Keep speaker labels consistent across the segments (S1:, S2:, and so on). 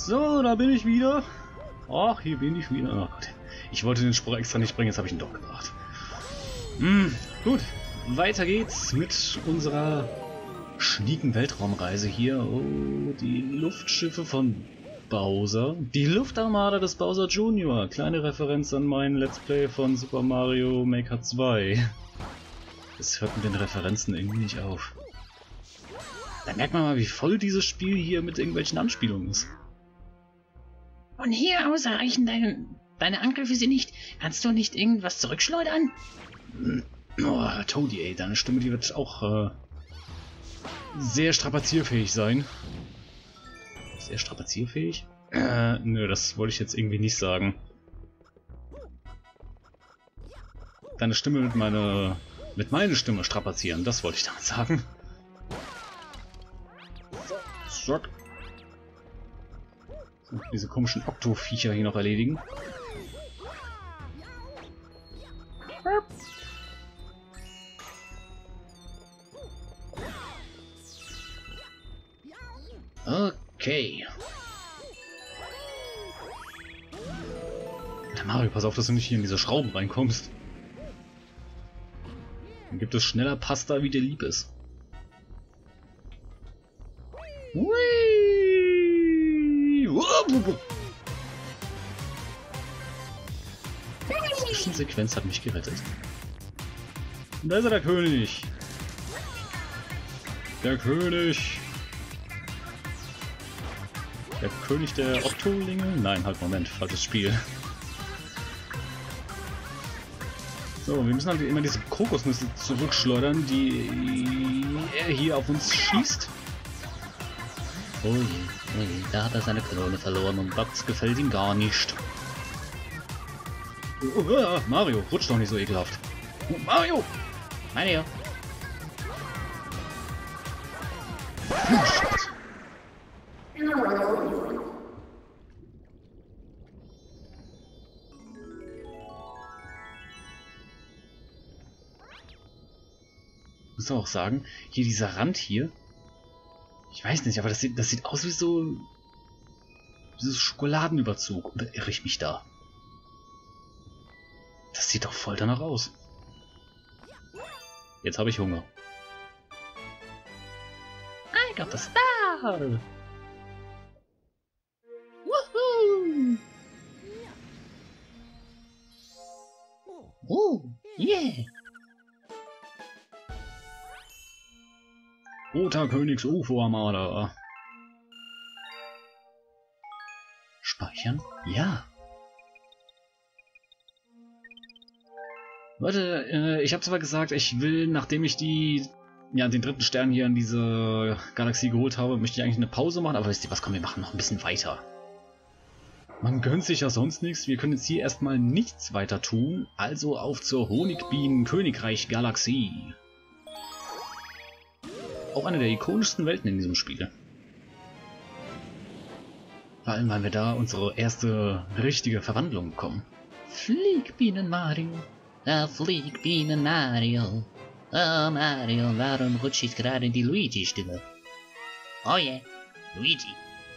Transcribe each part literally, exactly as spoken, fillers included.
S1: So, da bin ich wieder. Ach, hier bin ich wieder. Oh Gott. Ich wollte den Spruch extra nicht bringen, jetzt habe ich ihn doch gebracht. Hm, gut. Weiter geht's mit unserer schnieken Weltraumreise hier. Oh, die Luftschiffe von Bowser. Die Luftarmada des Bowser Junior Kleine Referenz an mein Let's Play von Super Mario Maker zwei. Es hört mit den Referenzen irgendwie nicht auf. Da merkt man mal, wie voll dieses Spiel hier mit irgendwelchen Anspielungen ist.
S2: Von hier aus erreichen deine, deine Angriffe sie nicht. Kannst du nicht irgendwas zurückschleudern?
S1: Oh, Toadie, ey, deine Stimme, die wird auch äh, sehr strapazierfähig sein. Sehr strapazierfähig? Äh, nö, das wollte ich jetzt irgendwie nicht sagen. Deine Stimme mit meiner, mit meiner Stimme strapazieren, das wollte ich damit sagen. So. So, diese komischen Okto-Viecher hier noch erledigen. Okay. Der Mario, pass auf, dass du nicht hier in diese Schrauben reinkommst. Dann gibt es schneller Pasta, wie dir lieb ist. Hui! Die Zwischensequenz hat mich gerettet. Und da ist er, der König. Der König. Der König der Oktolinge? Nein, halt, Moment, falsches Spiel. So, wir müssen halt immer diese Kokosnüsse zurückschleudern, die er hier auf uns schießt.
S2: Oh je, oh je, da hat er seine Klone verloren und das gefällt ihm gar nicht.
S1: Oh, oh, Mario, rutscht doch nicht so ekelhaft. Oh, Mario!
S2: Mario!
S1: Ich muss auch sagen, hier dieser Rand hier, ich weiß nicht, aber das sieht, das sieht aus wie so dieses Schokoladenüberzug. Oder irre ich mich da? Das sieht doch voll danach aus. Jetzt habe ich Hunger.
S2: I got the star! Woohoo! Oh, yeah!
S1: Roter Königs U F O-Armada. Speichern? Ja. Leute, äh, ich habe zwar gesagt, ich will, nachdem ich die, ja, den dritten Stern hier in diese Galaxie geholt habe, möchte ich eigentlich eine Pause machen, aber wisst ihr was, komm, wir machen noch ein bisschen weiter. Man gönnt sich ja sonst nichts, wir können jetzt hier erstmal nichts weiter tun, also auf zur Honigbienen-Königreich-Galaxie. Auch eine der ikonischsten Welten in diesem Spiel. Vor allem, weil wir da unsere erste richtige Verwandlung bekommen.
S2: Fliegbienen Mario. Ah, Fliegbienen Mario. Oh Mario, warum rutscht ich gerade in die Luigi-Stimme? Oh yeah, Luigi.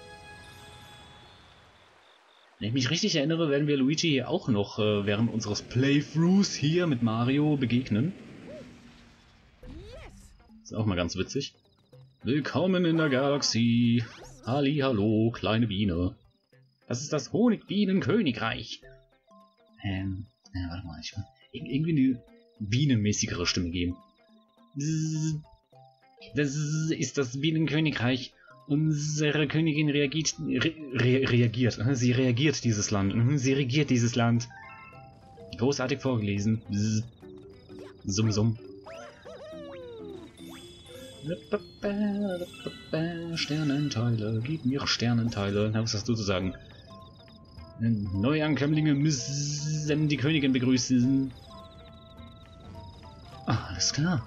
S1: Wenn ich mich richtig erinnere, werden wir Luigi hier auch noch äh, während unseres Playthroughs hier mit Mario begegnen. Ist auch mal ganz witzig. Willkommen in der Galaxie. Halli, hallo, kleine Biene. Das ist das Honigbienen-Königreich. Ähm, ja, warte mal, ich will irgendwie eine bienenmäßigere Stimme geben. Das ist das Bienenkönigreich. Unsere Königin reagiert, re, re, reagiert. Sie reagiert dieses Land. Sie regiert dieses Land. Großartig vorgelesen. Summ, summ. Sternenteile, gib mir Sternenteile. Na, was hast du zu sagen? Neuankömmlinge müssen die Königin begrüßen. Ah, alles klar.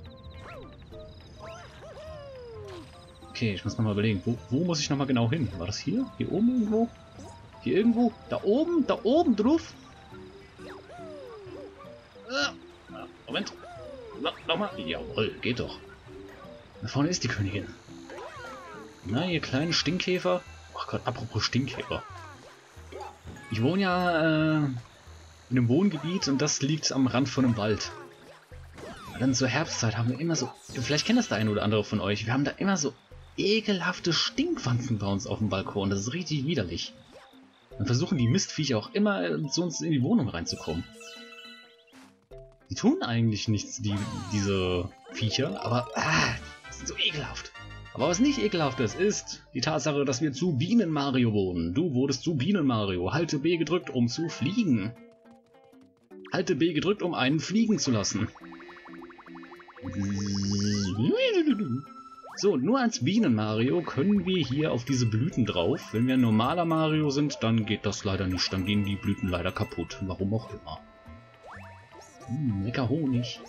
S1: Okay, ich muss nochmal überlegen, wo, wo muss ich nochmal genau hin? War das hier? Hier oben irgendwo? Hier irgendwo? Da oben? Da oben drauf? Ah, Moment. Nochmal. Jawohl, geht doch. Da vorne ist die Königin. Na, ihr kleinen Stinkkäfer. Oh, Ach Gott, apropos Stinkkäfer. Ich wohne ja äh, in einem Wohngebiet und das liegt am Rand von einem Wald. Und dann zur Herbstzeit haben wir immer so, vielleicht kennt das der eine oder andere von euch, wir haben da immer so ekelhafte Stinkwanzen bei uns auf dem Balkon. Das ist richtig widerlich. Dann versuchen die Mistviecher auch immer zu uns in die Wohnung reinzukommen. Die tun eigentlich nichts, die, diese Viecher, aber ah, die sind so ekelhaft. Aber was nicht ekelhaft ist, ist die Tatsache, dass wir zu Bienen-Mario wohnen. Du wurdest zu Bienen-Mario. Halte B gedrückt, um zu fliegen. Halte B gedrückt, um einen fliegen zu lassen. So, nur als Bienen-Mario können wir hier auf diese Blüten drauf. Wenn wir ein normaler Mario sind, dann geht das leider nicht. Dann gehen die Blüten leider kaputt. Warum auch immer. Hm, lecker Honig.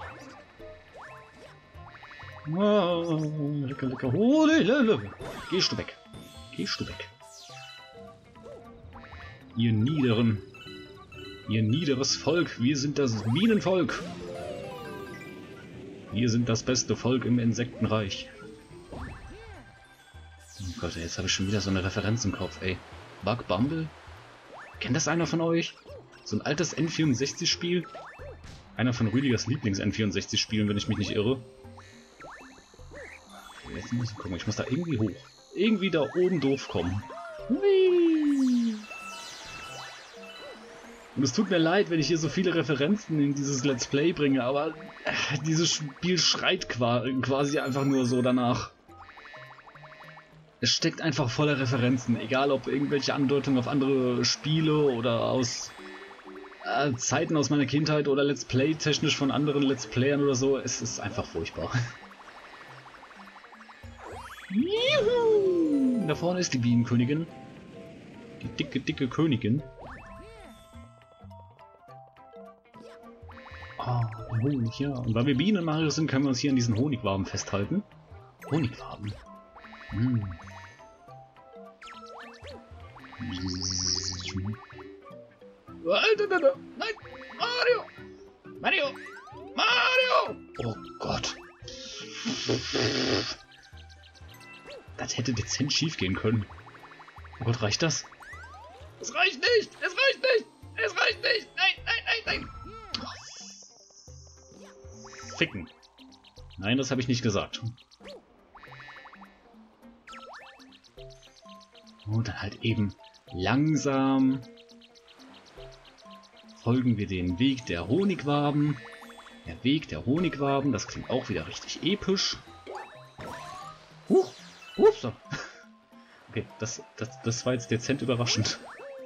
S1: Oh, lecker, lecker Honig. Gehst du weg. Gehst du weg. Ihr niederen. Ihr niederes Volk. Wir sind das Bienenvolk. Wir sind das beste Volk im Insektenreich. Oh Gott, jetzt habe ich schon wieder so eine Referenz im Kopf, ey. Bug Bumble? Kennt das einer von euch? So ein altes N vierundsechzig Spiel? Einer von Rüdigers Lieblings-N vierundsechzig Spielen, wenn ich mich nicht irre. Okay, jetzt muss ich gucken, ich muss da irgendwie hoch. Irgendwie da oben doof kommen. Hui. Und es tut mir leid, wenn ich hier so viele Referenzen in dieses Let's Play bringe, aber äh, dieses Spiel schreit quasi einfach nur so danach. Es steckt einfach voller Referenzen, egal ob irgendwelche Andeutungen auf andere Spiele oder aus äh, Zeiten aus meiner Kindheit oder Let's Play technisch von anderen Let's Playern oder so. Es ist einfach furchtbar. Juhu! Da vorne ist die Bienenkönigin. Die dicke, dicke Königin. Ah, oh, Honig, ja. Und weil wir Bienen-Mario sind, können wir uns hier an diesen Honigwaben festhalten. Honigwaben. Hm. Nein! Mario! Mario! Mario! Oh Gott. Das hätte dezent schief gehen können. Oh Gott, reicht das? Es reicht nicht! Es reicht nicht! Es reicht nicht! Nein, nein, nein, nein! Ficken. Nein, das habe ich nicht gesagt. Und dann halt eben langsam folgen wir den Weg der Honigwaben. Der Weg der Honigwaben, das klingt auch wieder richtig episch. Huch, ups. Okay, das, das, das war jetzt dezent überraschend.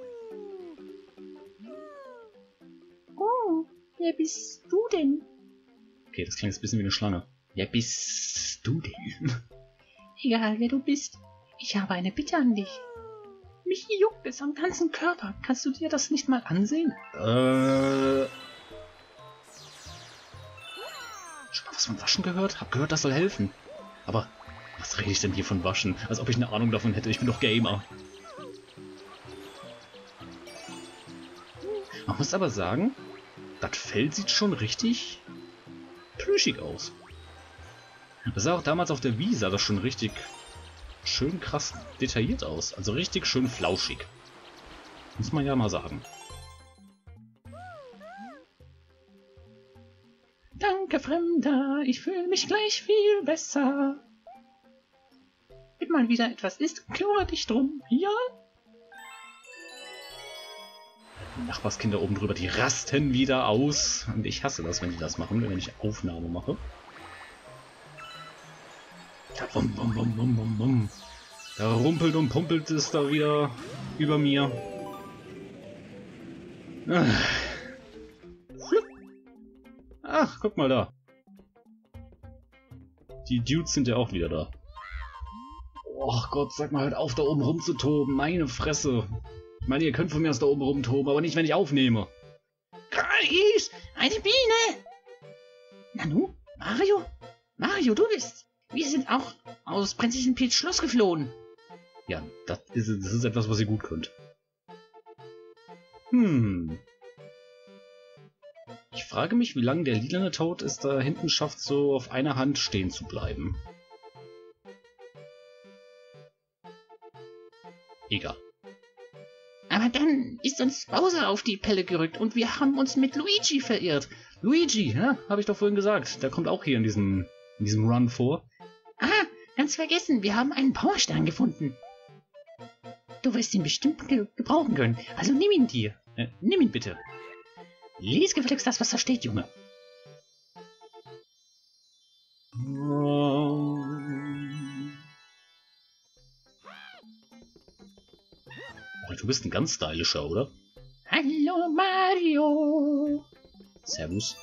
S2: Oh, wer bist du denn?
S1: Okay, das klingt jetzt ein bisschen wie eine Schlange. Wer bist du denn?
S2: Egal, wer du bist. Ich habe eine Bitte an dich. Mich juckt es am ganzen Körper. Kannst du dir das nicht mal ansehen?
S1: Äh... Schon mal was von Waschen gehört? Hab gehört, das soll helfen. Aber was rede ich denn hier von Waschen? Als ob ich eine Ahnung davon hätte. Ich bin doch Gamer. Man muss aber sagen, das Fell sieht schon richtig plüschig aus. Das sah auch damals auf der Wii, sah das schon richtig schön krass detailliert aus. Also richtig schön flauschig. Muss man ja mal sagen.
S2: Danke, Fremder. Ich fühle mich gleich viel besser. Wenn mal wieder etwas ist, kümmere dich drum, ja?
S1: Die Nachbarskinder oben drüber, die rasten wieder aus. Und ich hasse das, wenn die das machen, wenn ich Aufnahme mache. Da, bum, bum, bum, bum, bum, bum. Da rumpelt und pumpelt es da wieder über mir. Ach, guck mal da. Die Dudes sind ja auch wieder da. Oh Gott, sag mal, hört auf, da oben rumzutoben. Meine Fresse. Ich meine, ihr könnt von mir aus da oben rumtoben, aber nicht, wenn ich aufnehme.
S2: Grais, eine Biene! Nanu? Mario? Mario, du bist... Wir sind auch aus Prinzessin Peachs Schloss geflohen.
S1: Ja, das ist, das ist etwas, was ihr gut könnt. Hm. Ich frage mich, wie lange der lilane Toad es da hinten schafft, so auf einer Hand stehen zu bleiben. Egal.
S2: Aber dann ist uns Bowser auf die Pelle gerückt und wir haben uns mit Luigi verirrt.
S1: Luigi, ja, habe ich doch vorhin gesagt. Der kommt auch hier in diesem, in diesem Run vor.
S2: Ah, ganz vergessen, wir haben einen Powerstern gefunden. Du wirst ihn bestimmt ge gebrauchen können. Also nimm ihn dir.
S1: Äh, nimm ihn bitte.
S2: Lies gefälligst das, was da steht, Junge.
S1: Du bist ein ganz stylischer, oder?
S2: Hallo Mario.
S1: Servus.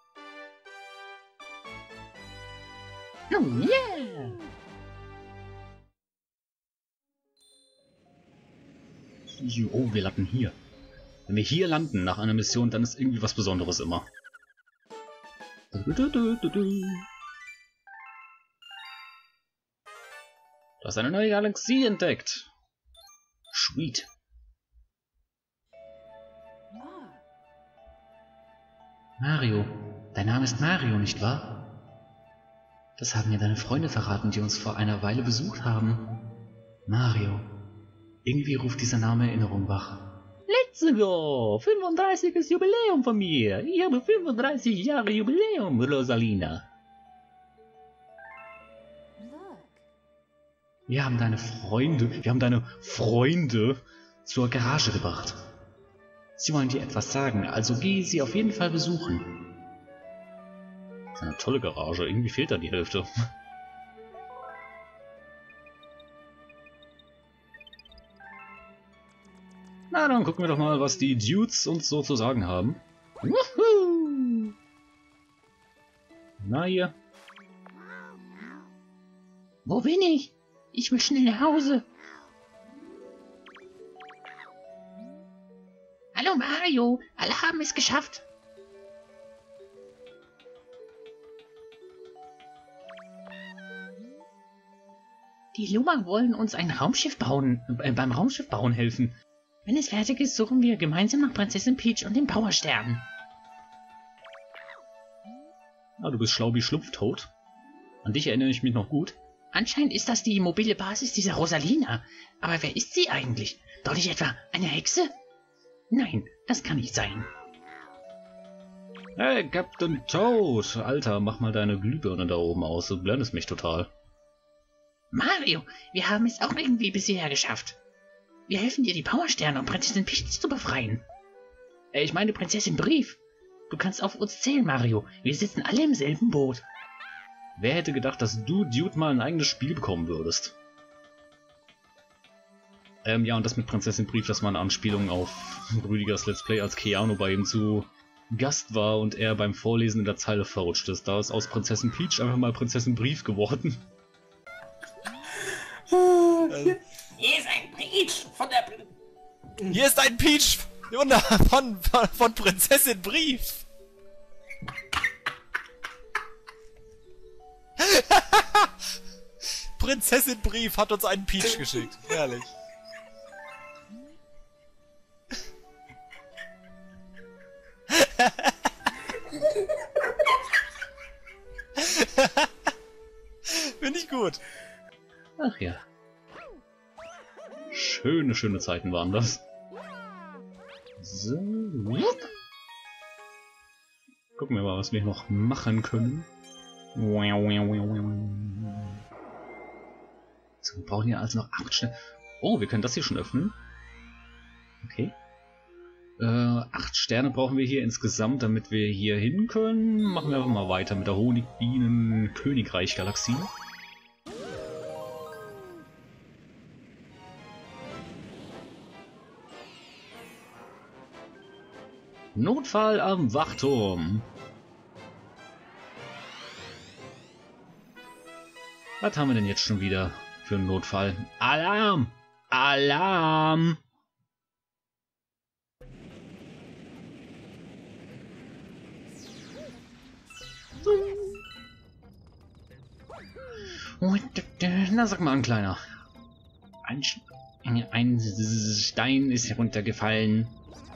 S2: Oh yeah.
S1: Oh, wir landen hier. Wenn wir hier landen nach einer Mission, dann ist irgendwie was Besonderes immer. Du hast eine neue Galaxie entdeckt. Sweet.
S2: Mario, dein Name ist Mario, nicht wahr? Das haben mir deine Freunde verraten, die uns vor einer Weile besucht haben. Mario. Irgendwie ruft dieser Name Erinnerung wach.
S1: Let's go! fünfunddreißiges Jubiläum von mir! Ich habe fünfunddreißig Jahre Jubiläum, Rosalina! Wir haben deine Freunde, wir haben deine Freunde zur Garage gebracht. Sie wollen dir etwas sagen, also geh sie auf jeden Fall besuchen. Das ist eine tolle Garage, irgendwie fehlt da die Hälfte. Na, dann gucken wir doch mal, was die Dudes uns so zu sagen haben. Wuhu! Na hier.
S2: Wo bin ich? Ich will schnell nach Hause. Hallo Mario, alle haben es geschafft. Die Luma wollen uns ein Raumschiff bauen, äh, beim Raumschiff bauen helfen. Wenn es fertig ist, suchen wir gemeinsam nach Prinzessin Peach und dem Powerstern.
S1: Ah, du bist schlau wie Schlupftoad. An dich erinnere ich mich noch gut.
S2: Anscheinend ist das die mobile Basis dieser Rosalina. Aber wer ist sie eigentlich? Doch nicht etwa eine Hexe? Nein, das kann nicht sein.
S1: Hey, Captain Toad! Alter, mach mal deine Glühbirne da oben aus. Du blendest mich total.
S2: Mario, wir haben es auch irgendwie bis hierher geschafft. Wir helfen dir, die Powersterne und Prinzessin Peach zu befreien. Äh, ich meine Prinzessin Brief. Du kannst auf uns zählen, Mario. Wir sitzen alle im selben Boot.
S1: Wer hätte gedacht, dass du, Dude, mal ein eigenes Spiel bekommen würdest? Ähm, ja, und das mit Prinzessin Brief, das war eine Anspielung auf Rüdigers Let's Play, als Keanu bei ihm zu Gast war und er beim Vorlesen in der Zeile verrutscht ist. Da ist aus Prinzessin Peach einfach mal Prinzessin Brief geworden.
S3: Hier ist ein Peach von der...
S4: Hier ist ein Peach von, von, von Prinzessin Brief. Prinzessin Brief hat uns einen Peach geschickt. Herrlich. Finde ich gut.
S1: Ach ja. Schöne, schöne Zeiten waren das. So. Gucken wir mal, was wir noch machen können. So, wir brauchen hier also noch acht Sterne. Oh, wir können das hier schon öffnen. Okay. Äh, acht Sterne brauchen wir hier insgesamt, damit wir hier hin können. Machen wir einfach mal weiter mit der Honigbienen-Königreich-Galaxie. Notfall am Wachturm. Was haben wir denn jetzt schon wieder für einen Notfall? Alarm! Alarm! Na, sag mal an, Kleiner. Ein, ein Stein ist heruntergefallen.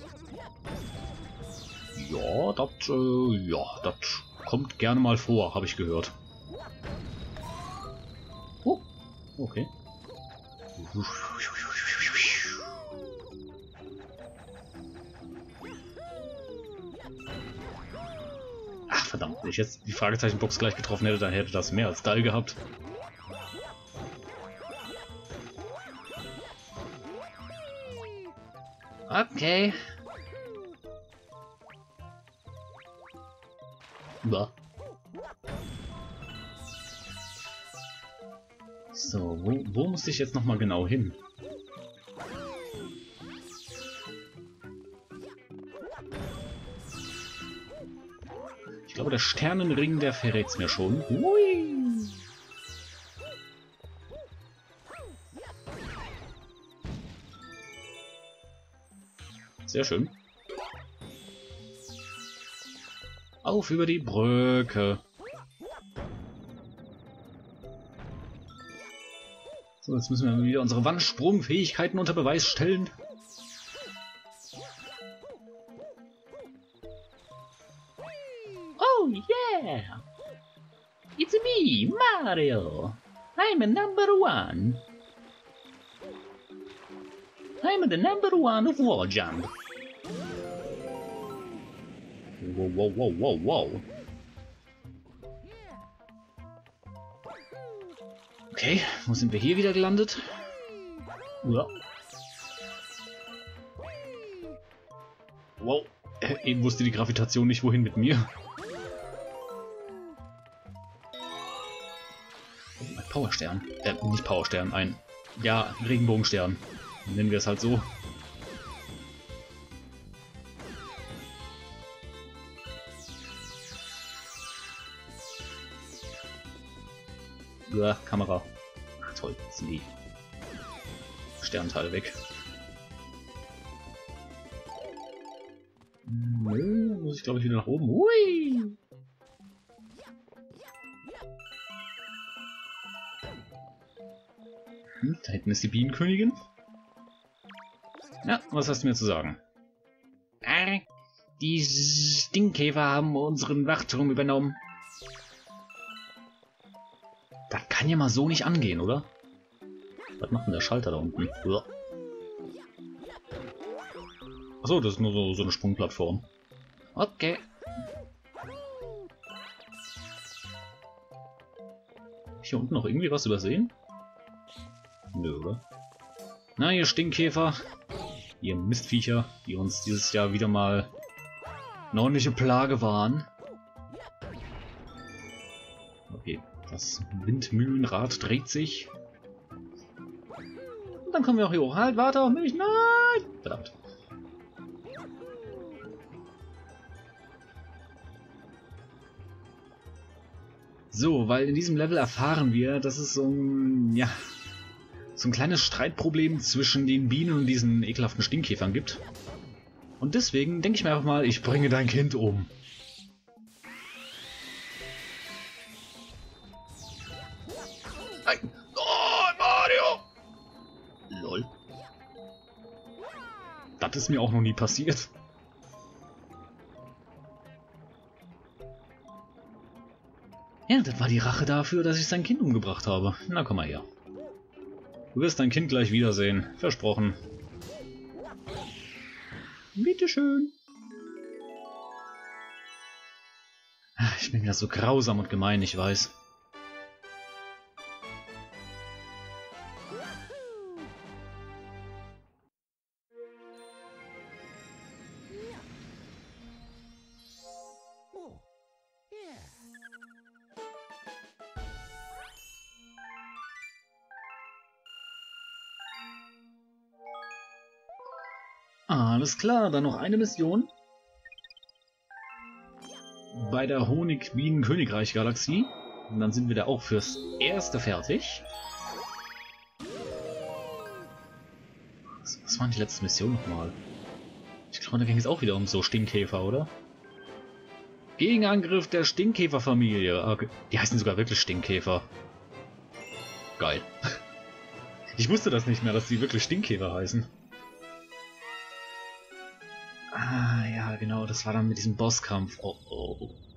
S1: Ja, das, äh, ja, das kommt gerne mal vor, habe ich gehört. Oh, okay. Ach verdammt, wenn ich jetzt die Fragezeichenbox gleich getroffen hätte, dann hätte das mehr als Style gehabt.
S2: Okay.
S1: Ja. So, wo, wo muss ich jetzt nochmal genau hin? Ich glaube, der Sternenring, der verrät's mir schon. Hui. Sehr schön. Auf über die Brücke. So, jetzt müssen wir wieder unsere Wandsprungfähigkeiten unter Beweis stellen.
S2: Oh yeah! It's me, Mario! I'm a number one! I'm the number one of wall jump!
S1: Wow, wow, wow, wow, wow. Okay, wo sind wir hier wieder gelandet? Ja. Wow, äh, eben wusste die Gravitation nicht, wohin mit mir. Ein Powerstern. Äh, nicht Powerstern, ein, ja, Regenbogenstern. Nennen wir es halt so. Ja, Kamera. Ach, toll, jetzt sind die Sternteile weg. Nö, muss ich glaube ich wieder nach oben. Hui! Hm, da hinten ist die Bienenkönigin. Ja, was hast du mir zu sagen?
S2: Ah, die Stinkkäfer haben unseren Wachturm übernommen.
S1: Das kann ja mal so nicht angehen, oder? Was macht denn der Schalter da unten? Achso, das ist nur so, so eine Sprungplattform.
S2: Okay.
S1: Hier unten noch irgendwie was übersehen? Nö, oder? Na, ihr Stinkkäfer, ihr Mistviecher, die uns dieses Jahr wieder mal eine ordentliche Plage waren. Okay, das Windmühlenrad dreht sich. Und dann kommen wir auch hier hoch. Halt, warte auf mich, nein! Verdammt. So, weil in diesem Level erfahren wir, dass es so ein, ja, so ein kleines Streitproblem zwischen den Bienen und diesen ekelhaften Stinkkäfern gibt. Und deswegen denke ich mir einfach mal, ich bringe dein Kind um. Nein. Oh, Mario! Lol. Das ist mir auch noch nie passiert. Ja, das war die Rache dafür, dass ich sein Kind umgebracht habe. Na, komm mal her. Du wirst dein Kind gleich wiedersehen. Versprochen. Bitteschön. Ich bin wieder so grausam und gemein, ich weiß. Alles klar, dann noch eine Mission. Bei der Honig-Bienen-Königreich-Galaxie. Und dann sind wir da auch fürs Erste fertig. Was, was war die letzte Mission nochmal? Ich glaube, da ging es auch wieder um so Stinkkäfer, oder? Gegenangriff der Stinkkäferfamilie. Okay. Die heißen sogar wirklich Stinkkäfer. Geil. Ich wusste das nicht mehr, dass die wirklich Stinkkäfer heißen. Ah, ja, genau, das war dann mit diesem Bosskampf. Oh, oh.